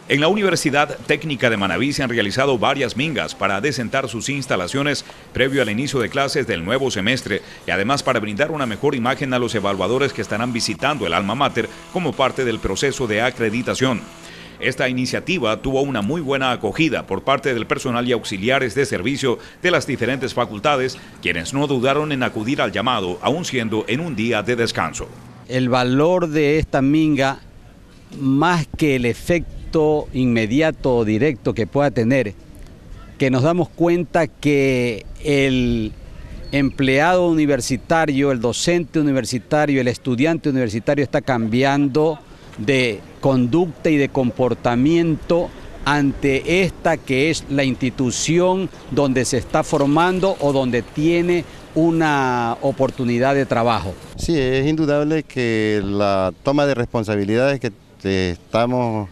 En la Universidad Técnica de Manabí se han realizado varias mingas para adecentar sus instalaciones previo al inicio de clases del nuevo semestre y además para brindar una mejor imagen a los evaluadores que estarán visitando el alma mater como parte del proceso de acreditación. Esta iniciativa tuvo una muy buena acogida por parte del personal y auxiliares de servicio de las diferentes facultades, quienes no dudaron en acudir al llamado, aun siendo en un día de descanso. El valor de esta minga, más que el efecto inmediato o directo que pueda tener, que nos damos cuenta que el empleado universitario, el docente universitario, el estudiante universitario está cambiando de conducta y de comportamiento ante esta que es la institución donde se está formando o donde tiene una oportunidad de trabajo. Sí, es indudable que la toma de responsabilidades que estamos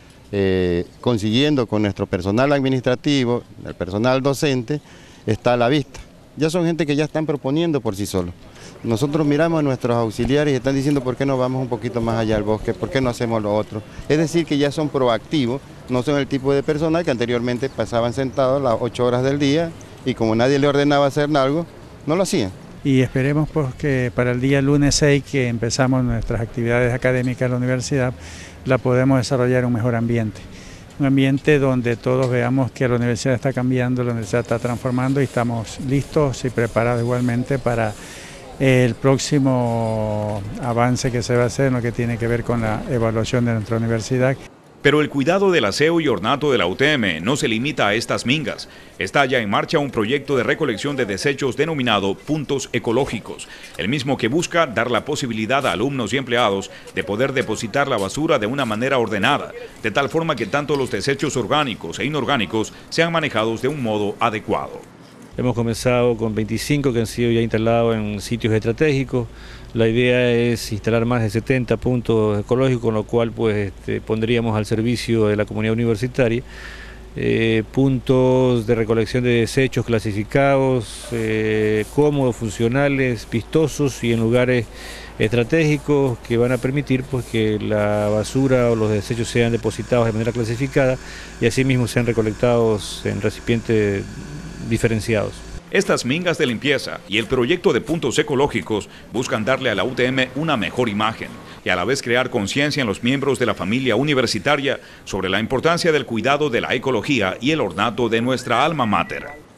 consiguiendo con nuestro personal administrativo, el personal docente, está a la vista. Ya son gente que ya están proponiendo por sí solos. Nosotros miramos a nuestros auxiliares y están diciendo por qué no vamos un poquito más allá al bosque, por qué no hacemos lo otro. Es decir, que ya son proactivos, no son el tipo de personal que anteriormente pasaban sentados las 8 horas del día y como nadie le ordenaba hacer algo, no lo hacían. Y esperemos pues, que para el día lunes 6, que empezamos nuestras actividades académicas en la universidad, la podemos desarrollar en un mejor ambiente. Un ambiente donde todos veamos que la universidad está cambiando, la universidad está transformando y estamos listos y preparados igualmente para el próximo avance que se va a hacer en lo que tiene que ver con la evaluación de nuestra universidad. Pero el cuidado del aseo y ornato de la UTM no se limita a estas mingas. Está ya en marcha un proyecto de recolección de desechos denominado Puntos Ecológicos, el mismo que busca dar la posibilidad a alumnos y empleados de poder depositar la basura de una manera ordenada, de tal forma que tanto los desechos orgánicos e inorgánicos sean manejados de un modo adecuado. Hemos comenzado con 25 que han sido ya instalados en sitios estratégicos. La idea es instalar más de 70 puntos ecológicos, con lo cual pues, pondríamos al servicio de la comunidad universitaria puntos de recolección de desechos clasificados, cómodos, funcionales, vistosos y en lugares estratégicos que van a permitir pues, que la basura o los desechos sean depositados de manera clasificada y asimismo sean recolectados en recipientes diferenciados. Estas mingas de limpieza y el proyecto de puntos ecológicos buscan darle a la UTM una mejor imagen y a la vez crear conciencia en los miembros de la familia universitaria sobre la importancia del cuidado de la ecología y el ornato de nuestra alma mater.